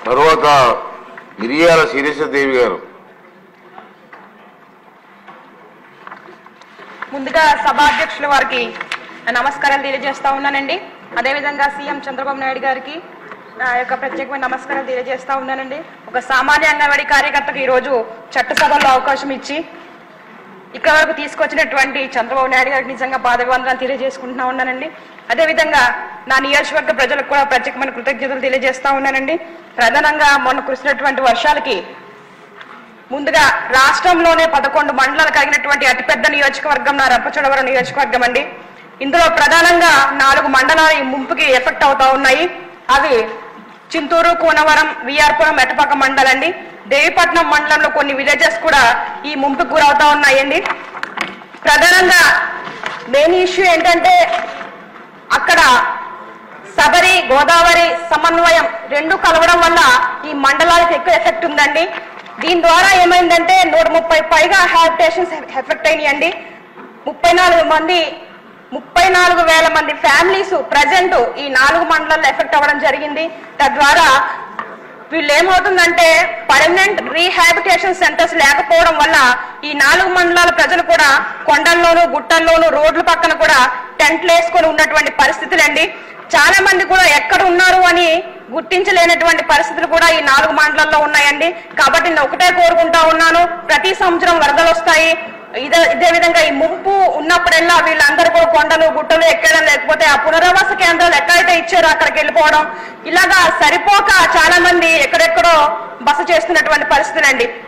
తర్వాత మిరియాల శిరీషదేవి గారు. ముందుగా సభాధ్యక్షుల వారికి నమస్కారాలు తెలియజేస్తా ఉన్నానండి. అదేవిధంగా సీఎం చంద్రబాబు నాయుడు గారికి నా యొక్క ప్రత్యేకమైన నమస్కారాలు తెలియజేస్తా ఉన్నానండి. ఒక సామాన్య అంగన్వాడీ కార్యకర్తకు ఈరోజు చట్టసభలో అవకాశం ఇచ్చి ఇక్కడ వరకు తీసుకొచ్చినటువంటి చంద్రబాబు నాయుడు గారికి నిజంగా పాదవందనాలు తెలియజేసుకుంటా ఉన్నానండి. అదేవిధంగా నా నియోజకవర్గ ప్రజలకు కూడా ప్రత్యేకమైన కృతజ్ఞతలు తెలియజేస్తా ఉన్నానండి. ప్రధానంగా మొన్న కురిసినటువంటి వర్షాలకి ముందుగా రాష్ట్రంలోనే 11 మండలాలు కలిగినటువంటి అతిపెద్ద నియోజకవర్గం నా రంపచోడవరం నియోజకవర్గం అండి. ఇందులో ప్రధానంగా 4 మండలాలు ఈ ముంపుకి ఎఫెక్ట్ అవుతా ఉన్నాయి. అవి చింతూరు, కూనవరం, విఆర్పురం, మెట్టపాక మండలండి. దేవిపట్నం మండలంలో కొన్ని విలేజెస్ కూడా ఈ ముంపుకు గురవుతా ఉన్నాయండి. ప్రధానంగా మెయిన్ ఇష్యూ ఏంటంటే అక్కడ సబరి, గోదావరి సమన్వయం 2 కలవడం వల్ల ఈ మండలాలకు ఎక్కువ ఎఫెక్ట్ ఉందండి. దీని ద్వారా ఏమైందంటే 130 పైగా హ్యాబిటేషన్స్ ఎఫెక్ట్ అయినాయండి. 34,000 మంది ఫ్యామిలీస్ ప్రజెంట్ ఈ 4 మండలాల్లో ఎఫెక్ట్ అవ్వడం జరిగింది. తద్వారా వీళ్ళు ఏమవుతుందంటే పర్మనెంట్ రీహాబిటేషన్ సెంటర్స్ లేకపోవడం వల్ల ఈ 4 మండలాల ప్రజలు కూడా కొండల్లోనూ, గుట్టల్లోనూ, రోడ్ల పక్కన కూడా టెంట్లు వేసుకొని ఉన్నటువంటి పరిస్థితులండి. చాలా మంది కూడా ఎక్కడ ఉన్నారు అని గుర్తించలేనటువంటి పరిస్థితులు కూడా ఈ 4 మండలాల్లో ఉన్నాయండి. కాబట్టి నేను ఒకటే కోరుకుంటా ఉన్నాను, ప్రతి సంవత్సరం వరదలు వస్తాయి. ఇదే విధంగా ఈ ముంపు ఉన్నప్పుడల్లా వీళ్ళందరూ కూడా కొండలు, గుట్టలు ఎక్కడం, లేకపోతే ఆ పునరావాస కేంద్రాలు ఎక్కడైతే ఇచ్చారో అక్కడికి వెళ్ళిపోవడం, ఇలాగా సరిపోక చాలా మంది ఎక్కడెక్కడో బస చేస్తున్నటువంటి పరిస్థితులండి.